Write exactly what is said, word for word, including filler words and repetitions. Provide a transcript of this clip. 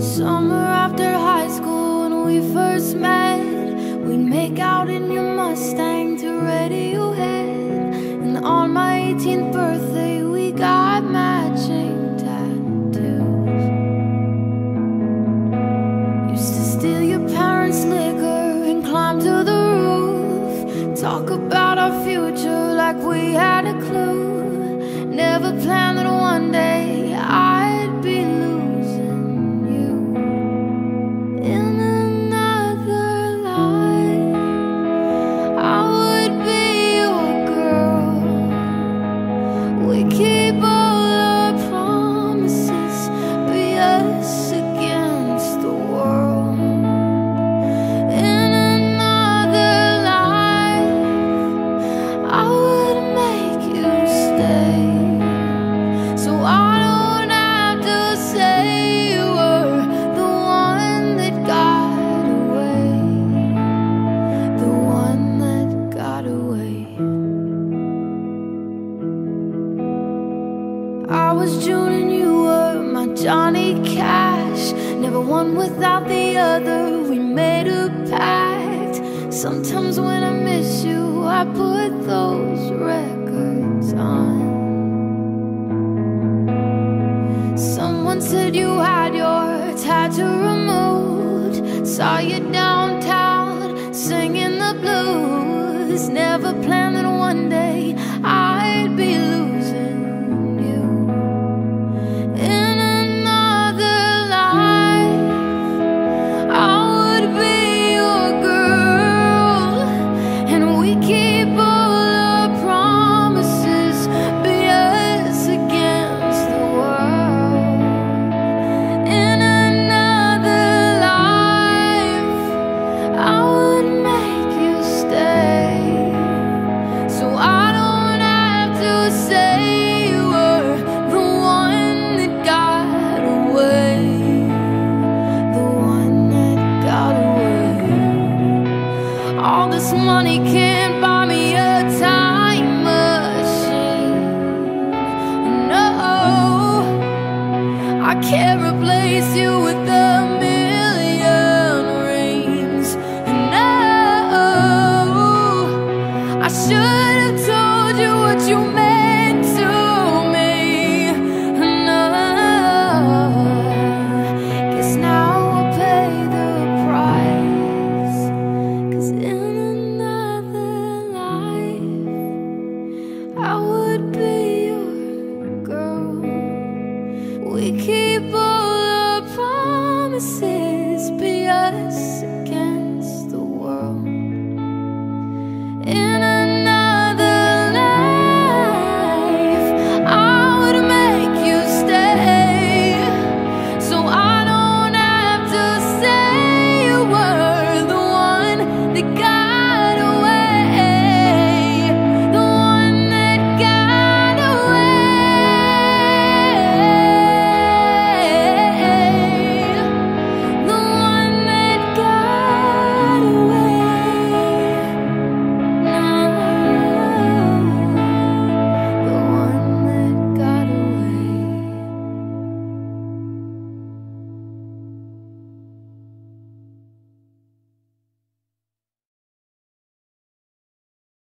Summer after high school when we first met, we'd make out in your Mustang to Radiohead. And on my eighteenth birthday we got matching tattoos. Used to steal your parents' liquor and climb to the roof, talk about our future like we had a clue. Never planned that one day I'd be losing you. In another life I would be your girl. We keep all our promises, be us against the world. In another life I would make you stay, so I don't have to say you were the one that got away, the one that got away. I was June and you were my Johnny Cash, never one without the other, we made a pact. Sometimes when I miss you I put those records on. Someone said you had your tattoo removed, saw you downtown singing the blues. Never planned that one day I'd be losing you. In another life I would be your girl, and we keep all our promises, be us against the world. In another life I would make you stay, so I don't have to say you were the one that got away, the one that got away. All this money can't buy me a time machine. No, I can't replace you with a million rings. No, I should have told you what you meant to me. No, guess now I'll pay the price, 'cause in another life I would be your girl. We keep all our promises, be us